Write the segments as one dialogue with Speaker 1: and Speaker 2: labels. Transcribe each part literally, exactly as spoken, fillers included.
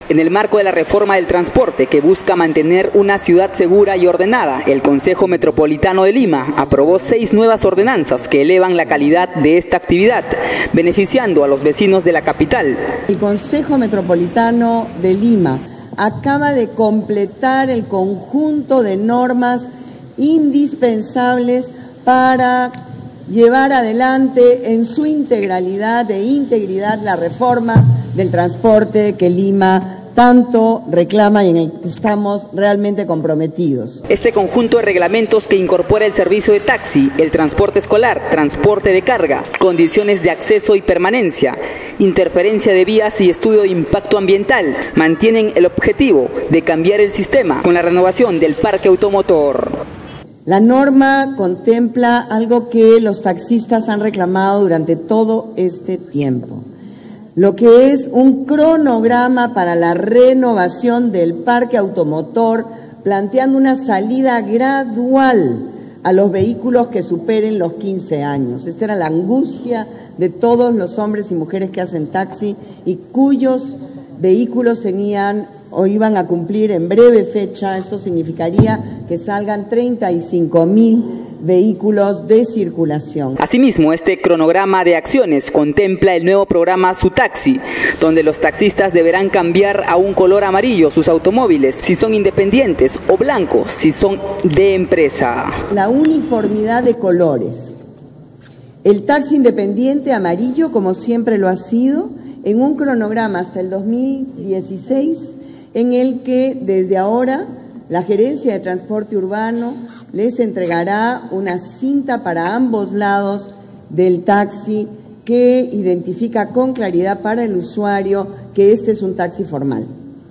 Speaker 1: En el marco de la reforma del transporte que busca mantener una ciudad segura y ordenada, el Consejo Metropolitano de Lima aprobó seis nuevas ordenanzas que elevan la calidad de esta actividad, beneficiando a los vecinos de la capital.
Speaker 2: El Consejo Metropolitano de Lima acaba de completar el conjunto de normas indispensables para llevar adelante en su integralidad e integridad la reforma del transporte que Lima tanto reclama y en el que estamos realmente comprometidos.
Speaker 1: Este conjunto de reglamentos que incorpora el servicio de taxi, el transporte escolar, transporte de carga, condiciones de acceso y permanencia, interferencia de vías y estudio de impacto ambiental, mantienen el objetivo de cambiar el sistema con la renovación del parque automotor.
Speaker 2: La norma contempla algo que los taxistas han reclamado durante todo este tiempo, lo que es un cronograma para la renovación del parque automotor, planteando una salida gradual a los vehículos que superen los quince años. Esta era la angustia de todos los hombres y mujeres que hacen taxi y cuyos vehículos tenían o iban a cumplir en breve fecha. Esto significaría que salgan treinta y cinco mil vehículos de circulación.
Speaker 1: Asimismo, este cronograma de acciones contempla el nuevo programa Su Taxi, donde los taxistas deberán cambiar a un color amarillo sus automóviles si son independientes o blancos si son de empresa.
Speaker 2: La uniformidad de colores. El taxi independiente amarillo, como siempre lo ha sido, en un cronograma hasta el dos mil dieciséis, en el que desde ahora la Gerencia de Transporte Urbano les entregará una cinta para ambos lados del taxi que identifica con claridad para el usuario que este es un taxi formal.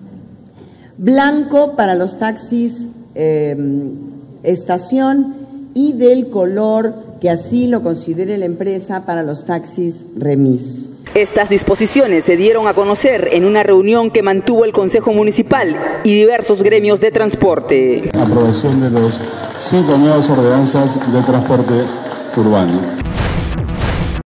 Speaker 2: Blanco para los taxis eh, estación y del color que así lo considere la empresa para los taxis remis.
Speaker 1: Estas disposiciones se dieron a conocer en una reunión que mantuvo el Consejo Municipal y diversos gremios de transporte.
Speaker 3: Aprobación de los cinco nuevas ordenanzas de transporte urbano.